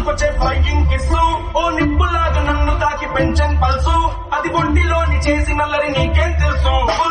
మనసుకొచ్చే flying kiss ఓ నిప్పులాగా నన్ను తాకి పెంచన్ pulse అది ఒంటిలోని చేసి నల్లరి నీకేం తెలుసు